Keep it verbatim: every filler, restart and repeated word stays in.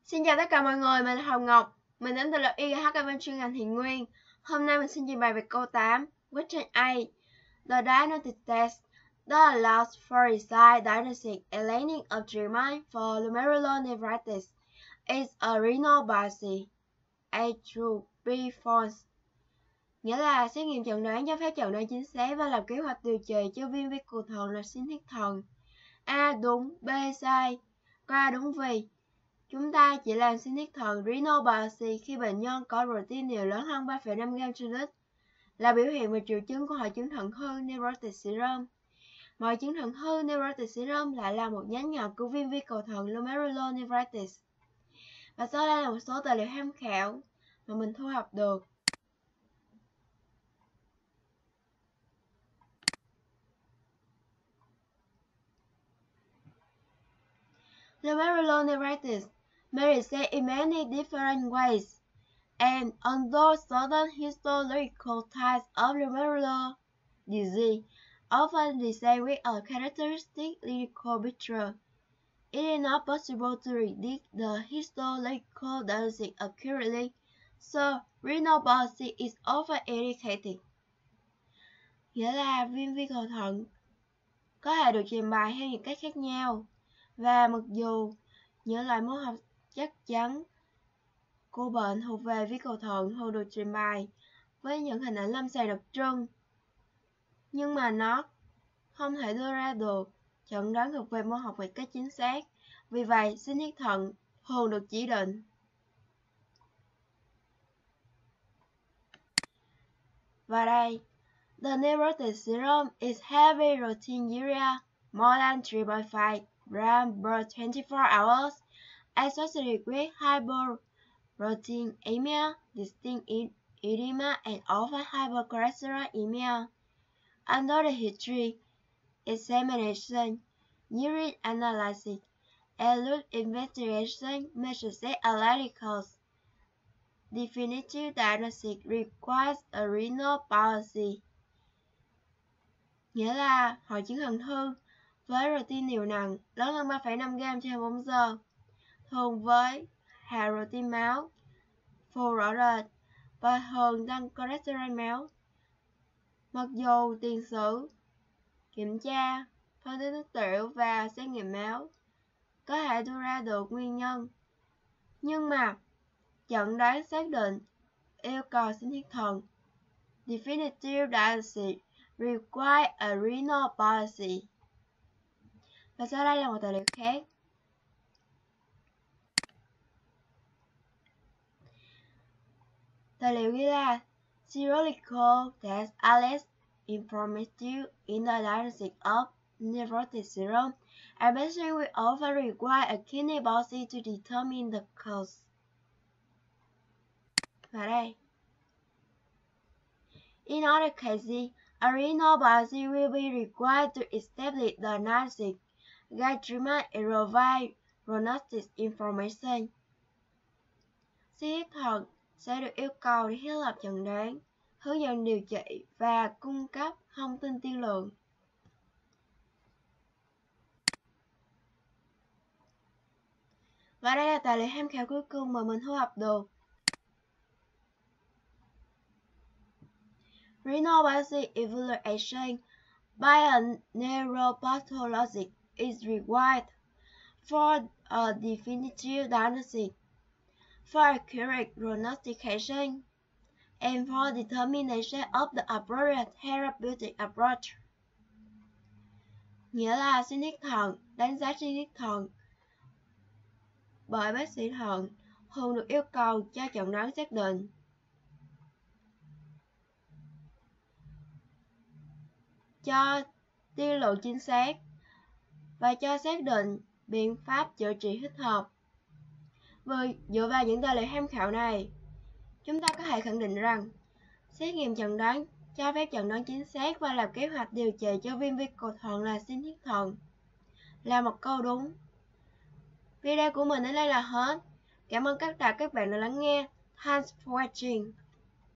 Xin chào tất cả mọi người, mình là Hồng Ngọc, mình đến từ lớp y hát bên chuyên ngành Thiện Nguyên. Hôm nay mình xin trình bày về câu tám, question A. The diagnostic test that allows for precise diagnosis and landing of treatment for glomerulonephritis is a renal biopsy. A true, B false. Nghĩa là xét nghiệm chẩn đoán cho phép chẩn đoán chính xác và làm kế hoạch điều trị cho viêm vi cầu thận là sinh thiết thận. A đúng, B sai. A đúng vì chúng ta chỉ làm sinh thiết thận renal biopsy khi bệnh nhân có protein đều lớn hơn ba phẩy năm gam trên lít, là biểu hiện và triệu chứng của hội chứng thận hư nephrotic syndrome. Hội chứng thận hư nephrotic syndrome lại là một nhánh nhỏ của viêm vi cầu thận glomerulonephritis. Và sau đây là một số tài liệu tham khảo mà mình thu thập được. Glomerulonephritis may present in many different ways, and although certain histological types of glomerular disease often present with a characteristic clinical picture, it is not possible to predict the histological diagnosis accurately, so renal biopsy is often indicated. Nghĩa là viêm vi cầu thận có thể được trình bày theo những cách khác nhau, và mặc dù những loại mô học chắc chắn của bệnh thuộc về vi cầu thận thường được trình bày với những hình ảnh lâm sàng đặc trưng, nhưng mà nó không thể đưa ra được chẩn đoán thuộc về mô học một cách chính xác. Vì vậy, sinh thiết thận thường được chỉ định. Và đây, the nephrotic syndrome is heavy routine urea more than three point five grams per twenty-four hours, associated with hyperproteinemia, distinct edema, and often hypercholesterolemia. Under the history examination, urine analysis, and blood investigation may suggest a later cause. Definitive diagnosis requires a renal biopsy. Nghĩa là hội chứng thận hư với protein đều nặng lớn hơn ba phẩy năm gam trên bốn giờ, thường với hạ protein máu, phù rõ rệt và thường tăng cholesterol máu. Mặc dù tiền sử, kiểm tra, phân tích nước tiểu và xét nghiệm máu có thể đưa ra được nguyên nhân, nhưng mà chẩn đoán xác định yêu cầu sinh thiết thận. Definitive diagnosis require a renal biopsy. Và sau đây là một tài liệu khác. Tài liệu ghi là serological tests are less informative in the diagnosis of nephrotic syndrome, and patients will often require a kidney biopsy to determine the cause. Và đây, in other cases, a renal biopsy will be required to establish the diagnosis, guide treatment, and provide prognostic information. Sinh thiết thận sẽ được yêu cầu để thiết lập chẩn đoán, hướng dẫn điều trị và cung cấp thông tin tiên lượng. Và đây là tài liệu tham khảo cuối cùng mà mình thu thập được. Renal biopsy evaluation by a neuropathologist is required for a definitive diagnosis, for accurate prognostication, and for determination of the appropriate therapeutic approach. Nghĩa là sinh thiết thận, đánh giá sinh thiết thận bởi bác sĩ thận thường được yêu cầu cho chẩn đoán xác định, cho tiên lượng chính xác và cho xác định biện pháp chữa trị thích hợp. Vì dựa vào những tài liệu tham khảo này, chúng ta có thể khẳng định rằng xét nghiệm chẩn đoán cho phép chẩn đoán chính xác và làm kế hoạch điều trị cho viêm vi cầu thận là sinh thiết thận là một câu đúng. Video của mình đến đây là hết. Cảm ơn tất cả các bạn đã lắng nghe. Thanks for watching.